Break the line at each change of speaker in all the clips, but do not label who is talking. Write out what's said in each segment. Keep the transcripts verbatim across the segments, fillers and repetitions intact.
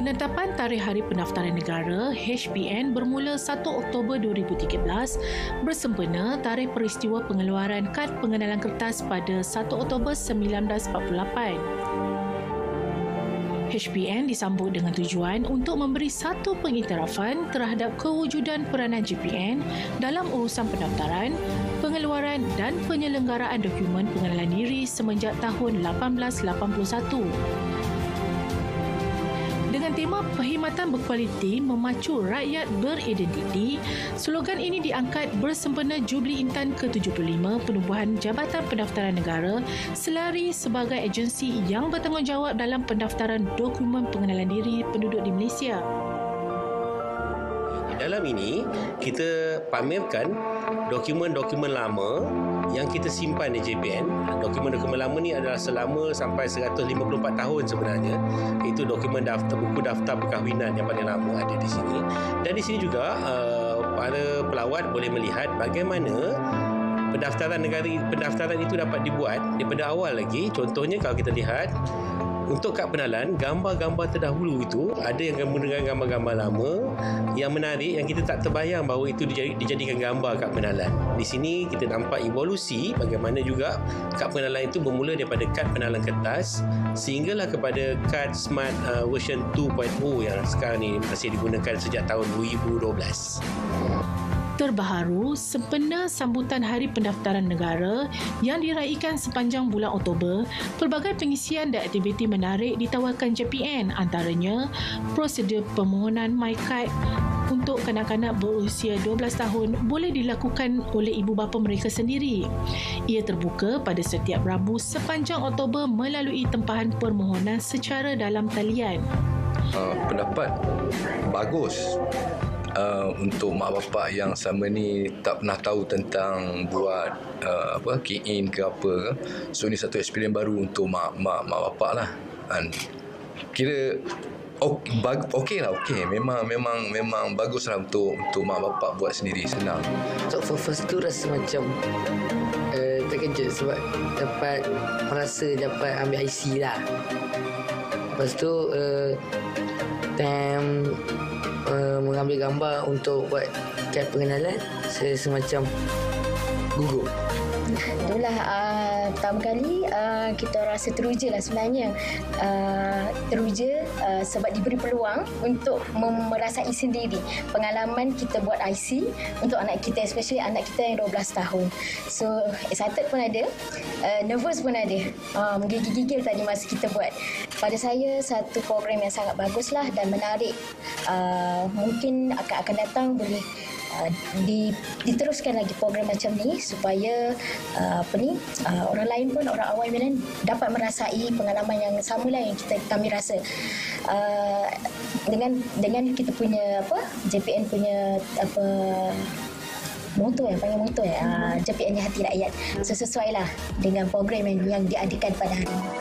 Penetapan tarikh Hari Pendaftaran Negara H P N bermula satu Oktober dua ribu tiga belas bersempena tarikh peristiwa pengeluaran kad pengenalan kertas pada satu Oktober sembilan belas empat puluh lapan. H P N disambut dengan tujuan untuk memberi satu pengiktirafan terhadap kewujudan peranan J P N dalam urusan pendaftaran, pengeluaran dan penyelenggaraan dokumen pengenalan diri semenjak tahun lapan belas lapan puluh satu. Dengan tema perkhidmatan berkualiti memacu rakyat beridentiti, slogan ini diangkat bersempena Jubli Intan ke tujuh puluh lima penubuhan Jabatan Pendaftaran Negara selari sebagai agensi yang bertanggungjawab dalam pendaftaran dokumen pengenalan diri penduduk di Malaysia.
Dalam ini, kita pamerkan dokumen-dokumen lama yang kita simpan di J P N. Dokumen-dokumen lama ni adalah selama sampai seratus lima puluh empat tahun sebenarnya. Itu dokumen daftar buku daftar perkahwinan yang paling lama ada di sini. Dan di sini juga uh, para pelawat boleh melihat bagaimana pendaftaran negara pendaftaran itu dapat dibuat daripada awal lagi. Contohnya kalau kita lihat untuk kad penalan, gambar-gambar terdahulu itu ada yang menggunakan gambar-gambar lama yang menarik yang kita tak terbayang bahawa itu dijadikan gambar kad penalan. Di sini kita nampak evolusi bagaimana juga kad penalan itu bermula daripada kad penalan kertas sehinggalah kepada kad smart uh, version dua titik kosong yang sekarang ini masih digunakan sejak tahun dua ribu dua belas.
Terbaharu, sempena sambutan Hari Pendaftaran Negara yang diraikan sepanjang bulan Oktober, pelbagai pengisian dan aktiviti menarik ditawarkan J P N, antaranya prosedur permohonan MyKad untuk kanak-kanak berusia dua belas tahun boleh dilakukan oleh ibu bapa mereka sendiri. Ia terbuka pada setiap Rabu sepanjang Oktober melalui tempahan permohonan secara dalam talian.
Uh, pendapat bagus. Uh, untuk mak bapak yang selama ni tak pernah tahu tentang buat uh, apa key in ke apa ke. So ni satu experience baru untuk mak mak mak bapak lah. Dan kira okey okay lah, okey. Memang memang memang bagus lah untuk untuk mak bapak buat sendiri, senang.
So for first tu rasa macam uh, terkejut sebab dapat merasa dapat ambil I C lah. Lepas tu uh, time Uh, mengambil gambar untuk buat kad pengenalan, saya semacam gugup.
Itulah uh, pertama kali uh, kita rasa teruja lah sebenarnya. Uh, teruja uh, sebab diberi peluang untuk merasai sendiri pengalaman kita buat I C untuk anak kita, especially anak kita yang dua belas tahun. So excited pun ada, uh, nervous pun ada, uh, menggigil-gigil tadi masa kita buat. Pada saya satu program yang sangat bagus lah dan menarik. Uh, mungkin akan akan datang boleh Uh, di, diteruskan lagi program macam ni supaya uh, apa ni uh, orang lain pun, orang awam lain dapat merasai pengalaman yang sama lah yang kita kami rasa uh, dengan dengan kita punya apa J P N punya apa moto yang panggil moto ya uh, J P N Hati Rakyat. So sesuai lah dengan program yang, yang diadakan pada hari ini.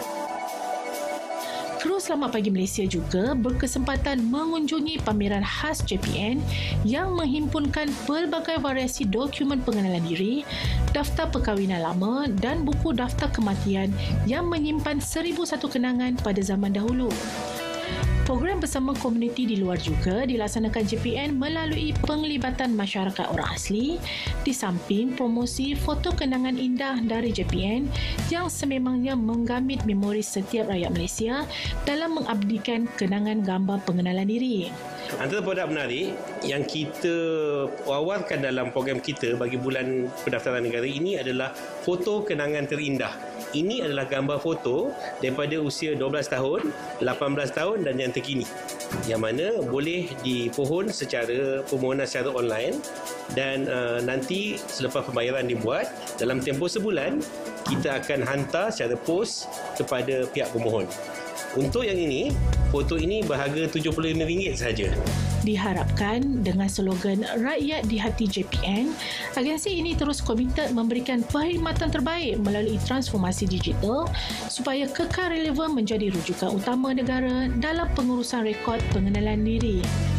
Kru Selamat Pagi Malaysia juga berkesempatan mengunjungi pameran khas J P N yang menghimpunkan pelbagai variasi dokumen pengenalan diri, daftar perkahwinan lama dan buku daftar kematian yang menyimpan seribu satu kenangan pada zaman dahulu. Program bersama komuniti di luar juga dilaksanakan J P N melalui penglibatan masyarakat orang asli di samping promosi foto kenangan indah dari J P N yang sememangnya menggamit memori setiap rakyat Malaysia dalam mengabdikan kenangan gambar pengenalan diri.
Antara produk menarik yang kita wawarkan dalam program kita bagi bulan pendaftaran negara ini adalah foto kenangan terindah. Ini adalah gambar foto daripada usia dua belas tahun, lapan belas tahun dan yang terkini, yang mana boleh dipohon secara permohonan secara online dan uh, nanti selepas pembayaran dibuat dalam tempoh sebulan kita akan hantar secara pos kepada pihak pemohon. Untuk yang ini, foto ini berharga tujuh puluh lima ringgit sahaja.
Diharapkan dengan slogan Rakyat di Hati J P N, agensi ini terus komited memberikan perkhidmatan terbaik melalui transformasi digital supaya kekal relevan menjadi rujukan utama negara dalam pengurusan rekod pengenalan diri.